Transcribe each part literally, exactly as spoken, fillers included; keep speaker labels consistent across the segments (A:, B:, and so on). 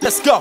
A: Let's go.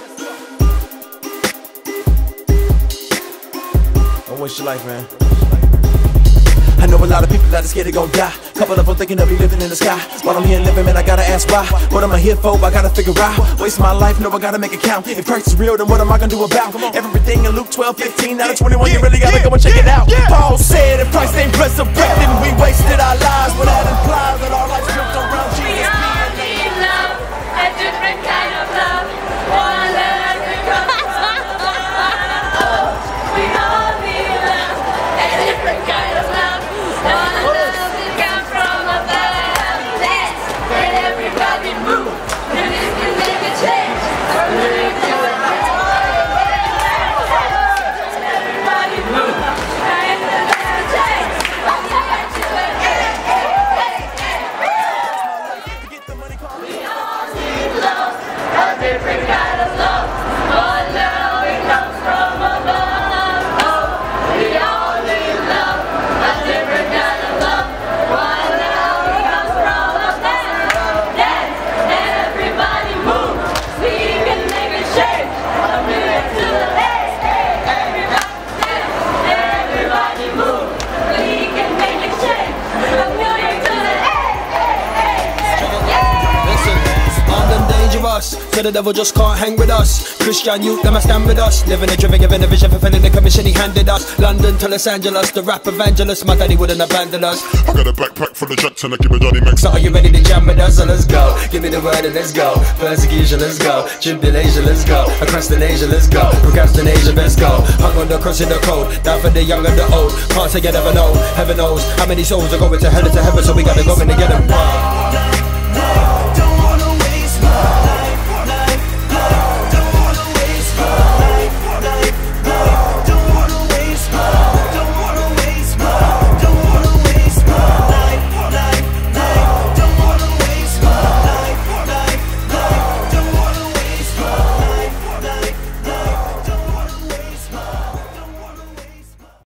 A: Don't waste your life, man. I know a lot of people that are scared they gon' die. Couple of them thinking they'll be living in the sky. While I'm here living, man, I gotta ask why. What am I here for? I gotta figure out. Waste my life, no, I gotta make it count. If Christ is real, then what am I gonna do about everything in Luke twelve, fifteen? Out of twenty-one, you really gotta go and check it out. Paul said, if Christ ain't resurrected, we wasted our lives. But that implies that our lives built around Jesus.
B: We all need love, a different kind of love. One love that comes from above. We all need love, a different kind of love. One love that comes from above. Let's let everybody move, and it can make a change. From living to a everybody move, and it can make a change. From living to a we all need love, a different kind of love. One love, it comes from above. Oh, we all need love, a different kind of love. One love, it comes from above. Dance, and everybody move. We can make a change. From here to the left. Everybody dance, everybody move. We can make a change. From here to the left.
C: London dangerous, so the devil just can't hang with us. Christian youth, them a stand with us. Living a driven, giving a vision, fulfilling the commission he handed us. London to Los Angeles, the rap evangelist. My daddy wouldn't abandon us.
D: I got a backpack full of Jackson, I give a Johnny Max.
C: So are you ready to jam with us? So let's go. Give me the word and let's go. Persecution, let's go. Tribulation, let's go. Across the nation, let's go. Procrastination, let's go. Hung on the cross in the cold. Down for the young and the old. Can't say you never know. Heaven knows how many souls are going to hell and to heaven, so we gotta go in and get them.